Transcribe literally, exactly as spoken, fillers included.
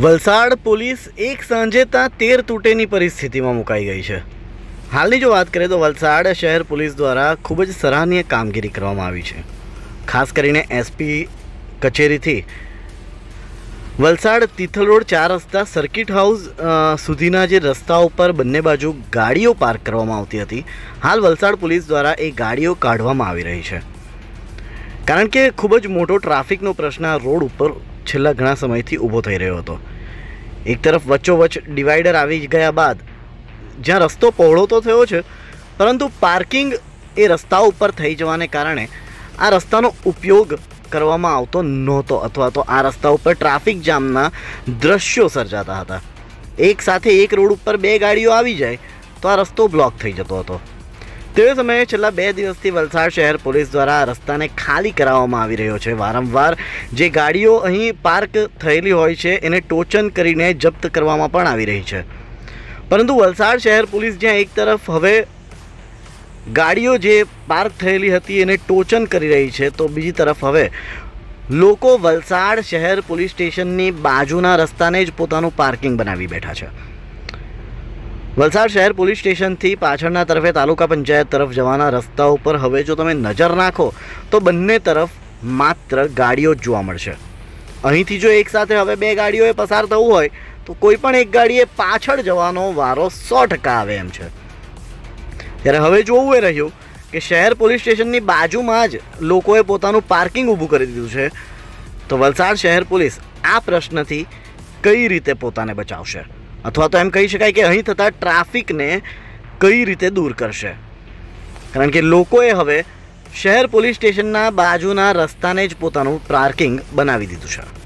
Valsad police એક સાંજે ત્યાં તેર તૂટેની પરિસ્થિતિમાં મુકાઈ ગઈ છે। હાલની જો વાત કરીએ તો વલસાડ શહેર પોલીસ દ્વારા ખૂબ જ સરાહનીય કામગીરી કરવામાં આવી છે। ખાસ કરીને એસપી કચેરીથી વલસાડ તિથલ રોડ ચાર રસ્તા સર્કિટ હાઉસ સુધીના જે રસ્તાઓ પર બંને બાજુ ગાડીઓ પાર્ક કરવામાં આવતી હતી, હાલ વલસાડ પોલીસ દ્વારા એ ગાડીઓ કાઢવામાં આવી રહી છે। કારણ કે ખૂબ જ મોટો ટ્રાફિકનો પ્રશ્ન આ રોડ ઉપર છેલ્લા ઘણા સમયથી ઊભો થઈ રહ્યો હતો। એક તરફ વચ્ચોવચ્ચ ડિવાઈડર આવી ગયા બાદ જ્યાં રસ્તો પહોળો તો થયો છે, પરંતુ પાર્કિંગ એ રસ્તા ઉપર થઈ જવાને કારણે આ રસ્તાનો ઉપયોગ કરવામાં આવતો નહોતો, અથવા તો આ રસ્તા ઉપર ટ્રાફિક જામના દ્રશ્યો સર્જાતા હતા। એક સાથે એક રોડ ઉપર બે ગાડીઓ આવી જાય તો આ રસ્તો બ્લોક થઈ જતો હતો। તે સમયે છેલ્લા બે દિવસથી વલસાડ શહેર પોલીસ દ્વારા આ રસ્તાને ખાલી કરાવવામાં આવી રહ્યો છે। વારંવાર જે ગાડીઓ અહીં પાર્ક થયેલી હોય છે એને ટોચન કરીને જપ્ત કરવામાં પણ આવી રહી છે, પરંતુ વલસાડ શહેર પોલીસ જ્યાં એક તરફ હવે ગાડીઓ જે પાર્ક થયેલી હતી એને ટોચન કરી રહી છે, તો બીજી તરફ હવે લોકો વલસાડ શહેર પોલીસ સ્ટેશનની બાજુના રસ્તાને જ પોતાનું પાર્કિંગ બનાવી બેઠા છે। વલસાડ શહેર પોલીસ સ્ટેશનથી પાછળના તરફે તાલુકા પંચાયત તરફ જવાના રસ્તા ઉપર હવે જો તમે નજર નાખો તો બંને તરફ માત્ર ગાડીઓ જ જોવા મળશે। અહીંથી જો એકસાથે હવે બે ગાડીઓએ પસાર થવું હોય તો કોઈ પણ એક ગાડીએ પાછળ જવાનો વારો સો ટકા આવે એમ છે। ત્યારે હવે જોવું એ રહ્યું કે શહેર પોલીસ સ્ટેશનની બાજુમાં જ લોકોએ પોતાનું પાર્કિંગ ઊભું કરી દીધું છે, તો વલસાડ શહેર પોલીસ આ પ્રશ્નથી કઈ રીતે પોતાને બચાવશે, અથવા તો એમ કહી શકાય કે અહીં થતા ટ્રાફિકને કઈ રીતે દૂર કરશે। કારણ કે લોકોએ હવે શહેર પોલીસ સ્ટેશનના બાજુના રસ્તાને જ પોતાનું પાર્કિંગ બનાવી દીધું છે।